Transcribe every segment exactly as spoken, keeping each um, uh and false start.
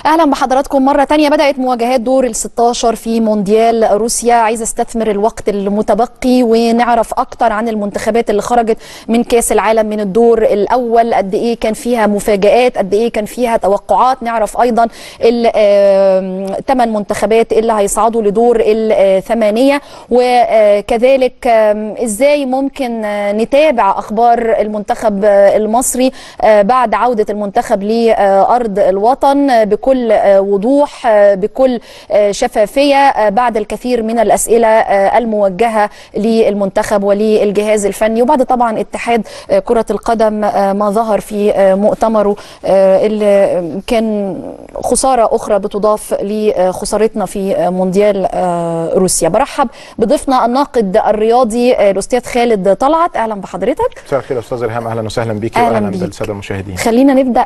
اهلا بحضراتكم مره تانية. بدات مواجهات دور ال ستاشر في مونديال روسيا. عايزه استثمر الوقت المتبقي ونعرف اكتر عن المنتخبات اللي خرجت من كاس العالم من الدور الاول، قد ايه كان فيها مفاجآت، قد ايه كان فيها توقعات. نعرف ايضا الثمان منتخبات اللي هيصعدوا لدور الثمانيه، وكذلك ازاي ممكن نتابع اخبار المنتخب المصري بعد عوده المنتخب لارض الوطن بكل وضوح بكل شفافية بعد الكثير من الأسئلة الموجهة للمنتخب وللجهاز الفني، وبعد طبعا اتحاد كرة القدم ما ظهر في مؤتمره اللي كان خسارة أخرى بتضاف لخسارتنا في مونديال روسيا. برحب بضيفنا الناقد الرياضي الأستاذ خالد طلعت. أهلا بحضرتك. مساء الخير يا أستاذ ريهام، أهلا وسهلا بيكي وأهلا بالسادة المشاهدين. خلينا نبدأ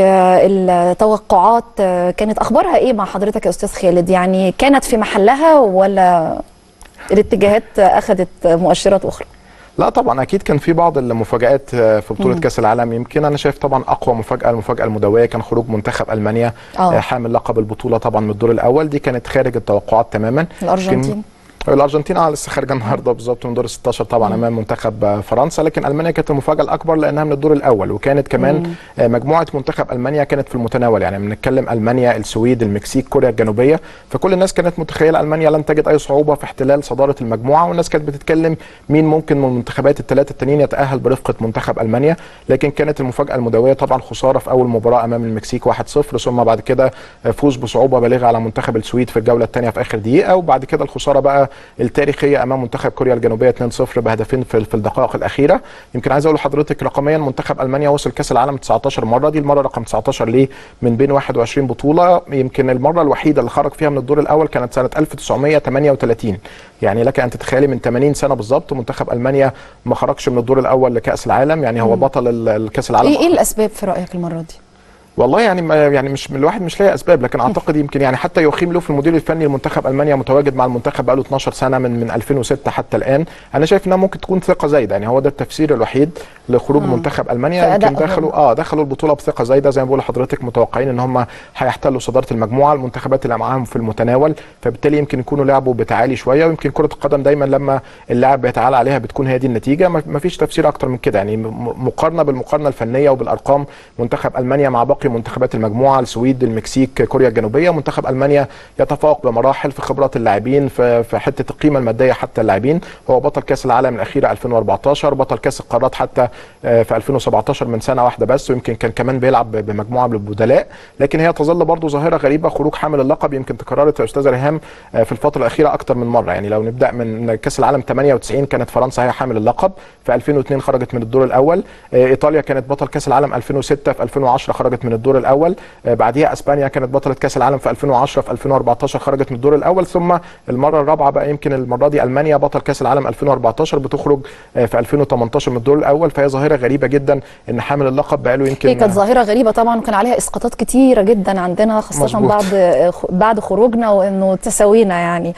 بالتوقعات. كانت اخبارها ايه مع حضرتك يا استاذ خالد؟ يعني كانت في محلها ولا الاتجاهات اخذت مؤشرات اخرى؟ لا طبعا اكيد كان في بعض المفاجآت في بطولة مم. كاس العالم. يمكن انا شايف طبعا اقوى مفاجأة المفاجأة المدوية كان خروج منتخب المانيا أوه. حامل لقب البطولة طبعا من الدور الاول. دي كانت خارج التوقعات تماما. الارجنتين الارجنتين اه لسه خارجه النهارده بالظبط من دور ال ستاشر طبعا امام منتخب فرنسا، لكن المانيا كانت المفاجاه الاكبر لانها من الدور الاول، وكانت كمان مم. مجموعه منتخب المانيا كانت في المتناول. يعني بنتكلم المانيا، السويد، المكسيك، كوريا الجنوبيه، فكل الناس كانت متخيله المانيا لن تجد اي صعوبه في احتلال صداره المجموعه، والناس كانت بتتكلم مين ممكن من المنتخبات الثلاثه التانيين يتاهل برفقه منتخب المانيا. لكن كانت المفاجاه المدويه طبعا خساره في اول مباراه امام المكسيك واحد صفر، ثم بعد كده فوز بصعوبه بالغه على منتخب السويد في الجوله الثانيه في اخر دقيقه، وبعد كده الخساره بقى التاريخيه امام منتخب كوريا الجنوبيه اتنين صفر بهدفين في في الدقائق الاخيره. يمكن عايز اقول لحضرتك رقميا منتخب المانيا وصل كاس العالم تسعتاشر مره، دي المره رقم تسعتاشر ليه من بين واحد وعشرين بطوله. يمكن المره الوحيده اللي خرج فيها من الدور الاول كانت سنه ألف وتسعمائة وثمانية وثلاثين، يعني لك ان تتخيلي من ثمانين سنه بالظبط منتخب المانيا ما خرجش من الدور الاول لكاس العالم. يعني هو بطل الكاس العالم. ايه ايه الاسباب في رايك المره دي؟ والله يعني يعني مش الواحد مش لاقي اسباب، لكن اعتقد يمكن يعني حتى يوخيم لوف المدير الفني لمنتخب المانيا متواجد مع المنتخب بقاله اتناشر سنه من من ألفين وستة حتى الان. انا شايف انها ممكن تكون ثقه زايده، يعني هو ده التفسير الوحيد لخروج مم. منتخب المانيا. يمكن دخلوا اه دخلوا البطوله بثقه زايده زي ما بقول لحضرتك، متوقعين ان هم هيحتلوا صداره المجموعه، المنتخبات اللي معاهم في المتناول، فبالتالي يمكن يكونوا لعبوا بتعالي شويه. ويمكن كره القدم دايما لما اللاعب بيتعالى عليها بتكون هي دي النتيجه، ما فيش تفسير اكتر من كده. يعني مقارنه بالمقارنه الفنيه وبالارقام، منتخب المانيا مع باقي منتخبات المجموعه السويد، المكسيك، كوريا الجنوبيه، منتخب المانيا يتفوق بمراحل في خبرات اللاعبين، في في حته القيمه الماديه حتى اللاعبين. هو بطل كاس العالم الاخيره ألفين وأربعتاشر، بطل كاس القارات حتى في ألفين وسبعتاشر من سنه واحده بس، ويمكن كان كمان بيلعب بمجموعه من البدلاء. لكن هي تظل برضه ظاهره غريبه، خروج حامل اللقب. يمكن تكررت يا استاذه ريهام في الفتره الاخيره اكتر من مره. يعني لو نبدا من كاس العالم ثمانية وتسعين كانت فرنسا هي حامل اللقب، في ألفين واثنين خرجت من الدور الاول. ايطاليا كانت بطل كاس العالم ألفين وستة، في ألفين وعشرة خرجت من الدور الاول. بعديها اسبانيا كانت بطله كاس العالم في ألفين وعشرة، في ألفين وأربعتاشر خرجت من الدور الاول. ثم المره الرابعه بقى يمكن المره دي المانيا بطل كاس العالم ألفين وأربعتاشر بتخرج في ألفين وتمنتاشر من الدور الاول. فهي ظاهره غريبه جدا ان حامل اللقب بقاله يمكن هي كانت ظاهره غريبه طبعا، وكان عليها اسقاطات كتيره جدا عندنا خاصه مزبوط. بعد بعد خروجنا وانه تساوينا. يعني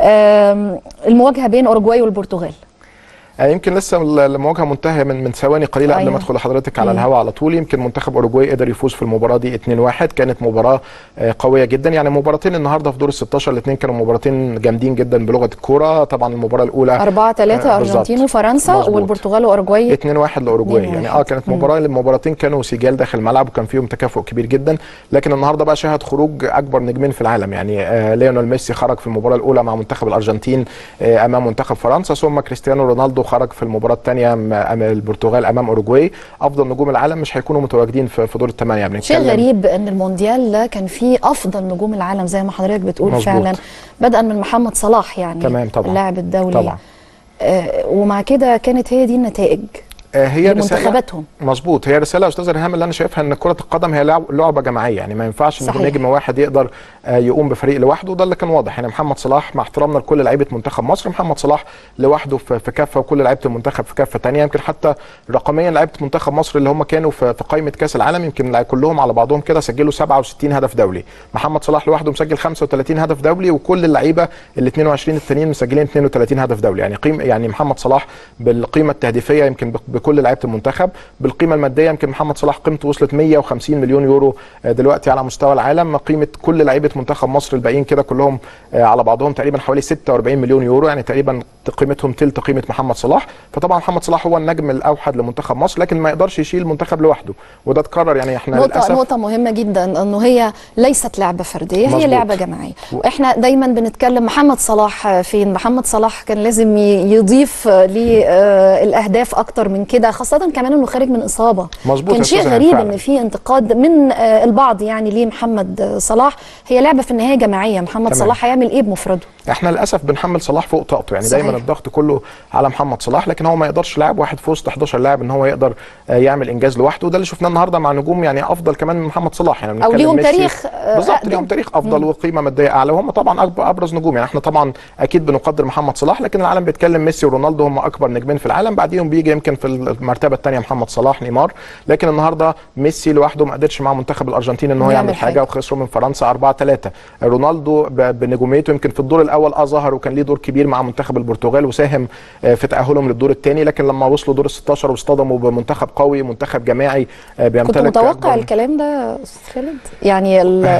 المواجهه بين اوروجواي والبرتغال يمكن لسه المواجهه منتهيه من من ثواني قليله أيوة. قبل ما ادخل لحضرتك على الهواء على طول. يمكن منتخب اوروجواي قدر يفوز في المباراه دي اتنين واحد، كانت مباراه قويه جدا. يعني مباراتين النهارده في دور ال ستاشر الاثنين كانوا مباراتين جامدين جدا بلغه الكوره. طبعا المباراه الاولى أربعة ثلاثة ارجنتين وفرنسا، والبرتغال واوروجواي اتنين واحد لاوروجواي. يعني اه كانت مباراه المباراتين كانوا سجال داخل الملعب وكان فيهم تكافؤ كبير جدا. لكن النهارده بقى شهد خروج اكبر نجمين في العالم. يعني آه ليونيل ميسي خرج في المباراه الاولى مع منتخب الارجنتين آه امام منتخب فرنسا، ثم كريستيانو رونالدو خرج في المباراه الثانيه امام البرتغال امام اوروجواي. افضل نجوم العالم مش هيكونوا متواجدين في دور الثمانيه. بنتكلم شيء غريب ان المونديال ده كان فيه افضل نجوم العالم زي ما حضرتك بتقول مزبوط. فعلا بدءا من محمد صلاح يعني تمام طبعا اللاعب الدولي طبعا. آه ومع كده كانت هي دي النتائج هي منتخباتهم. مظبوط، هي رساله يا استاذه ريهام اللي انا شايفها ان كره القدم هي لعبه جماعيه. يعني ما ينفعش ان نجم واحد يقدر يقوم بفريق لوحده، وده اللي كان واضح. يعني محمد صلاح مع احترامنا لكل لعيبه منتخب مصر، محمد صلاح لوحده في كفه وكل لعيبه المنتخب في كفه ثانيه. يمكن حتى رقميا لعيبه منتخب مصر اللي هم كانوا في قائمه كاس العالم يمكن كلهم على بعضهم كده سجلوا سبعة وستين هدف دولي. محمد صلاح لوحده مسجل خمسة وثلاثين هدف دولي، وكل اللعيبه ال اثنين وعشرين التانيين مسجلين اثنين وثلاثين هدف دولي. يعني قيم يعني محمد صلاح بالقيمه التهديفيه يمكن لكل لعيبه المنتخب. بالقيمه الماديه يمكن محمد صلاح قيمته وصلت مية وخمسين مليون يورو دلوقتي على مستوى العالم. قيمه كل لعيبه منتخب مصر الباقيين كده كلهم على بعضهم تقريبا حوالي ستة وأربعين مليون يورو، يعني تقريبا قيمتهم تلت قيمه محمد صلاح. فطبعا محمد صلاح هو النجم الاوحد لمنتخب مصر، لكن ما يقدرش يشيل المنتخب لوحده، وده اتكرر. يعني احنا نقطة للاسف نقطة مهمة جدا، انه هي ليست لعبة فردية، مظبوط. هي لعبة جماعية. واحنا دايما بنتكلم محمد صلاح فين؟ محمد صلاح كان لازم يضيف للاهداف اكتر من كده، خاصة كمان انه خارج من اصابة. مظبوط. كان شيء غريب فعلا ان في انتقاد من البعض يعني ليه محمد صلاح. هي لعبة في النهاية جماعية، محمد تمام. صلاح هيعمل ايه بمفرده؟ احنا للاسف بنحمل صلاح فوق طاقته، يعني صحيح. دايما الضغط كله على محمد صلاح، لكن هو ما يقدرش لاعب واحد في وسط حداشر لاعب ان هو يقدر يعمل انجاز لوحده. وده اللي شفناه النهارده مع نجوم يعني افضل كمان من محمد صلاح، يعني او ليهم تاريخ بالظبط، ليهم تاريخ افضل مم. وقيمه ماديه اعلى، وهم طبعا اكبر ابرز نجوم. يعني احنا طبعا اكيد بنقدر محمد صلاح، لكن العالم بيتكلم ميسي ورونالدو هم اكبر نجمين في العالم، بعديهم بيجي يمكن في المرتبه الثانيه محمد صلاح، نيمار. لكن النهارده ميسي لوحده ما قدرش مع منتخب الارجنتين ان هو يعمل حاجه, حاجة. وخسروا من فرنسا أربعة ثلاثة. رونالدو بنجوميته يمكن في الدور الاول اه ظهر وكان ليه دور كبير مع منتخب البرتغال وساهم في تاهلهم للدور الثاني، لكن لما وصلوا دور الستاشر واصطدموا بمنتخب قوي، منتخب جماعي بيمتلك. كنت متوقع الكلام ده خالد؟ يعني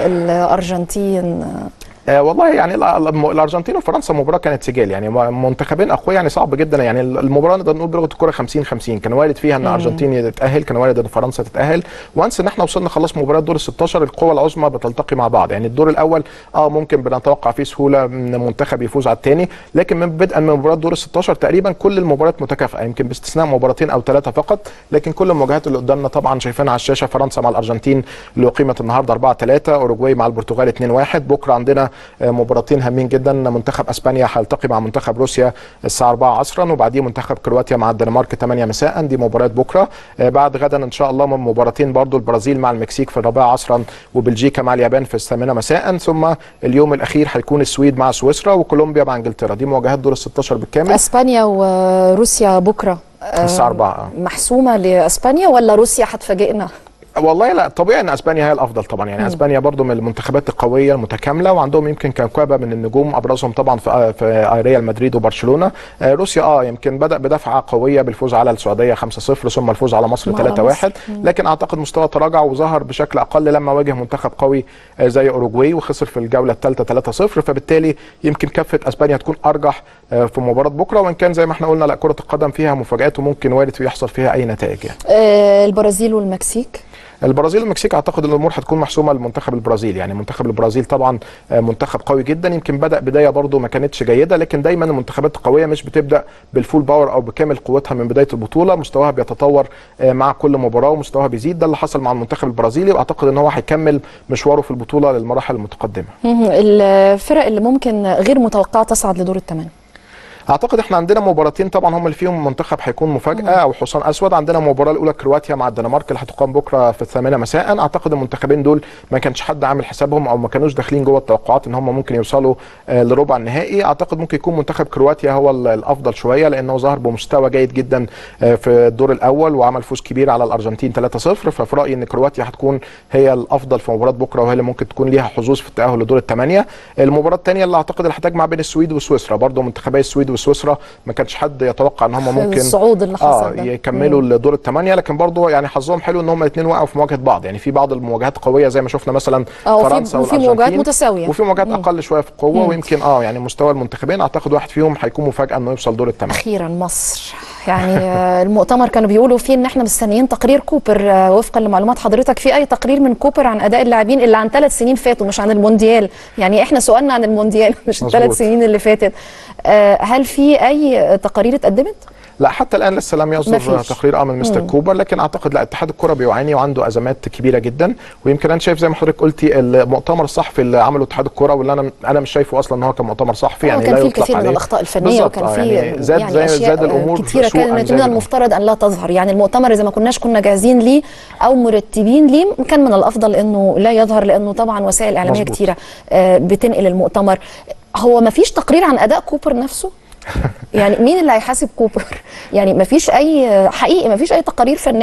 الارجنتين آه والله يعني الارجنتين وفرنسا مباراه كانت سجال، يعني منتخبين اقوياء، يعني صعب جدا. يعني المباراه نقدر نقول بلغه الكوره خمسين خمسين، كان وارد فيها ان الارجنتين تتاهل، كان وارد ان فرنسا تتاهل. وانس ان احنا وصلنا خلاص مباراه دور ال ستاشر، القوى العظمى بتلتقي مع بعض. يعني الدور الاول اه ممكن بنتوقع فيه سهوله من منتخب يفوز على الثاني، لكن من بدءا من مباراه دور ال ستاشر تقريبا كل المباريات متكافئه، يمكن باستثناء مباراتين او ثلاثه فقط، لكن كل المواجهات اللي قدامنا طبعا شايفينها على الشاشه. فرنسا مع الارجنتين اللي قيمه النهارده أربعة ثلاثة، اوروجواي مع البرتغال اتنين واحد. بكره عندنا مباراتين هامين جدا، منتخب اسبانيا هيلتقي مع منتخب روسيا الساعه أربعة عصرا، وبعديه منتخب كرواتيا مع الدنمارك ثمانية مساء. دي مباريات بكره. آه بعد غدا ان شاء الله من مباراتين برضو، البرازيل مع المكسيك في الرابعه عصرا، وبلجيكا مع اليابان في الثامنه مساء. ثم اليوم الاخير هيكون السويد مع سويسرا، وكولومبيا مع انجلترا. دي مواجهات دور ال ستاشر بالكامل. اسبانيا وروسيا بكره الساعه أربعة. محسومه لاسبانيا ولا روسيا هتفاجئنا؟ والله لا، طبيعي ان اسبانيا هي الافضل طبعا. يعني م. اسبانيا برضو من المنتخبات القويه المتكامله، وعندهم يمكن كوكبه من النجوم، ابرزهم طبعا في في ريال مدريد وبرشلونه. آه روسيا اه يمكن بدا بدفعه قويه بالفوز على السعوديه خمسة صفر، ثم الفوز على مصر ثلاثة واحد، لكن اعتقد مستوى تراجع وظهر بشكل اقل لما واجه منتخب قوي آه زي اوروجواي وخسر في الجوله الثالثه ثلاثة صفر. فبالتالي يمكن كفه اسبانيا تكون ارجح آه في مباراه بكره، وان كان زي ما احنا قلنا لا، كره القدم فيها مفاجات وممكن وارد يحصل فيها اي نتائج. يعني آه البرازيل والمكسيك، البرازيل والمكسيك اعتقد ان الامور هتكون محسومه لمنتخب البرازيل. يعني منتخب البرازيل طبعا منتخب قوي جدا، يمكن بدا بدايه برضو ما كانتش جيده، لكن دايما المنتخبات القويه مش بتبدا بالفول باور او بكامل قوتها من بدايه البطوله، مستواها بيتطور مع كل مباراه ومستواها بيزيد. ده اللي حصل مع المنتخب البرازيلي، واعتقد ان هو هيكمل مشواره في البطوله للمراحل المتقدمه. الفرق اللي ممكن غير متوقعه تصعد لدور الثمانيه، اعتقد احنا عندنا مباراتين طبعا هم اللي فيهم منتخب هيكون مفاجاه او حصان اسود. عندنا المباراه الاولى كرواتيا مع الدنمارك اللي هتقام بكره في الثامنه مساء. اعتقد المنتخبين دول ما كانش حد عامل حسابهم او ما كانوش داخلين جوه التوقعات ان هم ممكن يوصلوا آه لربع النهائي. اعتقد ممكن يكون منتخب كرواتيا هو الافضل شويه، لانه ظهر بمستوى جيد جدا آه في الدور الاول وعمل فوز كبير على الارجنتين ثلاثة صفر. ففي رايي ان كرواتيا هتكون هي الافضل في مباراه بكره، وهي اللي ممكن تكون ليها حظوظ في التاهل لدور الثمانيه. المباراه الثانيه اللي اعتقد اللي هتجمع بين السويد وسويسرا، برضه منتخبي السويد وسويسرا ما كانش حد يتوقع ان هم ممكن الصعود اللي حصل اه ده. يكملوا الدور الثمانيه، لكن برضه يعني حظهم حلو ان هم الاثنين وقعوا في مواجهه بعض. يعني في بعض المواجهات قويه زي ما شفنا مثلا فرنسا وفي مواجهات متساويه، وفي مواجهات اقل شويه في القوه. مم. ويمكن اه يعني مستوى المنتخبين اعتقد واحد فيهم هيكون مفاجاه انه يوصل دور الثمانيه. اخيرا مصر، يعني المؤتمر كانوا بيقولوا فيه ان احنا مستنيين تقرير كوبر. وفقا لمعلومات حضرتك، في اي تقرير من كوبر عن اداء اللاعبين اللي عن ثلاث سنين فاتوا مش عن المونديال؟ يعني احنا سؤالنا عن المونديال مش الثلاث سنين اللي فاتت. هل في اي تقارير اتقدمت؟ لا حتى الان لسه لم يصدر تقرير اه من مستر مم. كوبر، لكن اعتقد لا، اتحاد الكره بيعاني وعنده ازمات كبيره جدا. ويمكن انا شايف زي ما حضرتك قلتي المؤتمر الصحفي اللي عمله اتحاد الكره، واللي انا انا مش شايفه اصلا ان هو كان مؤتمر صحفي. يعني كان فيه الكثير من الاخطاء الفنيه، وكان فيه يعني زاد يعني زي زاد الامور كثيره كانت من المفترض ان لا تظهر. يعني المؤتمر اذا ما كناش كنا جاهزين ليه او مرتبين ليه، كان من الافضل انه لا يظهر، لانه طبعا وسائل اعلاميه كثيره بتنقل المؤتمر. هو ما فيش تقرير عن اداء كوبر نفسه؟ يعني مين اللي هيحاسب كوبر؟ يعني ما فيش اي حقيقي ما فيش اي تقارير فنيه؟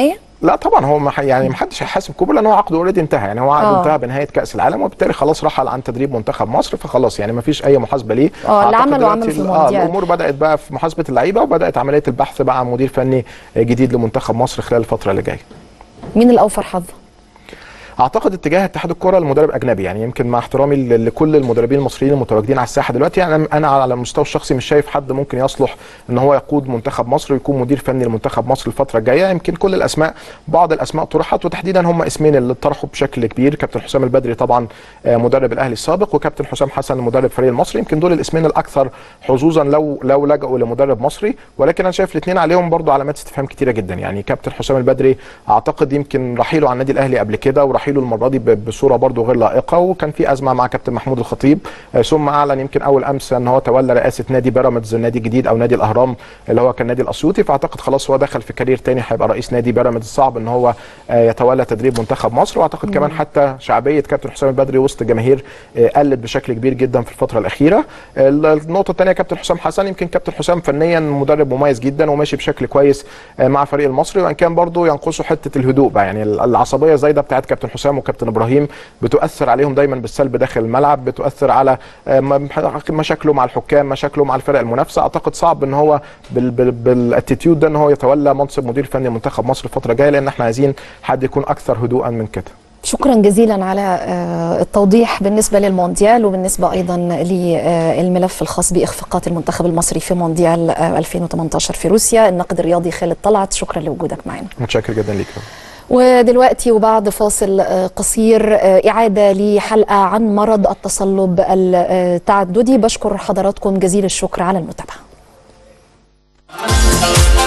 لا طبعا هو ما يعني ما حدش هيحاسب كوبر لان هو عقده اوريدي انتهى، يعني هو عقده آه. انتهى بنهايه كاس العالم، وبالتالي خلاص رحل عن تدريب منتخب مصر، فخلاص يعني ما فيش اي محاسبه ليه. اه اللي عمله عمله في المونديال. اه الامور بدات بقى في محاسبه اللعيبه، وبدات عمليه البحث بقى عن مدير فني جديد لمنتخب مصر خلال الفتره اللي جايه. مين الاوفر حظا؟ اعتقد اتجاه اتحاد الكره المدرب اجنبي، يعني يمكن مع احترامي لكل المدربين المصريين المتواجدين على الساحه دلوقتي، يعني انا على المستوى الشخصي مش شايف حد ممكن يصلح ان هو يقود منتخب مصر ويكون مدير فني لمنتخب مصر الفتره الجايه. يمكن كل الاسماء بعض الاسماء طرحت، وتحديدا هم اسمين اللي طرحوا بشكل كبير، كابتن حسام البدري طبعا مدرب الاهلي السابق، وكابتن حسام حسن مدرب فريق المصري. يمكن دول الاسمين الاكثر حظوظا لو لو لجأوا لمدرب مصري، ولكن انا شايف الاثنين عليهم برضو علامات استفهام كتيره جدا. يعني كابتن حسام البدري اعتقد يمكن رحيله عن النادي الاهلي قبل كده، ورحيله المره دي بصوره برضو غير لائقه، وكان في ازمه مع كابتن محمود الخطيب، ثم اعلن يمكن اول امس ان هو تولى رئاسه نادي بيراميدز، نادي جديد او نادي الاهرام اللي هو كان نادي الاسيوطي، فاعتقد خلاص هو دخل في كارير ثاني، هيبقى رئيس نادي بيراميدز. صعب ان هو يتولى تدريب منتخب مصر، واعتقد مم. كمان حتى شعبيه كابتن حسام البدري وسط الجماهير قلت بشكل كبير جدا في الفتره الاخيره. النقطه الثانيه كابتن حسام حسن، يمكن كابتن حسام فنيا مدرب مميز جدا وماشي بشكل كويس مع فريق المصري، وان كان برضو ينقصه حته الهدوء بقى، يعني العصبيه زايده بتاعت كابتن حسام وكابتن ابراهيم بتؤثر عليهم دايما بالسلب داخل الملعب، بتؤثر على مشاكله مع الحكام، مشاكله مع الفرق المنافسه. اعتقد صعب ان هو بالاتيتيود ده ان هو يتولى منصب مدير فني منتخب مصر الفتره الجايه، لان احنا عايزين حد يكون اكثر هدوءا من كده. شكرا جزيلا على التوضيح بالنسبه للمونديال، وبالنسبه ايضا للملف الخاص باخفاقات المنتخب المصري في مونديال ألفين وثمانية عشر في روسيا. الناقد الرياضي خالد طلعت، شكرا لوجودك معنا. متشكر جدا ليك. ودلوقتي وبعد فاصل قصير إعادة لحلقة عن مرض التصلب التعددي. بشكر حضراتكم جزيل الشكر على المتابعة.